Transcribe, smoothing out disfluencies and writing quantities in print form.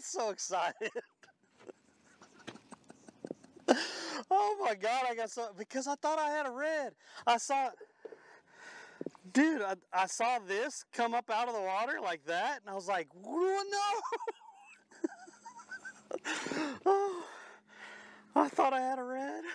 was so excited. Oh my God, I got so, because I thought I had a red. I saw, dude, I saw this come up out of the water like that, and I was like, oh, no. Oh, I thought I had a red.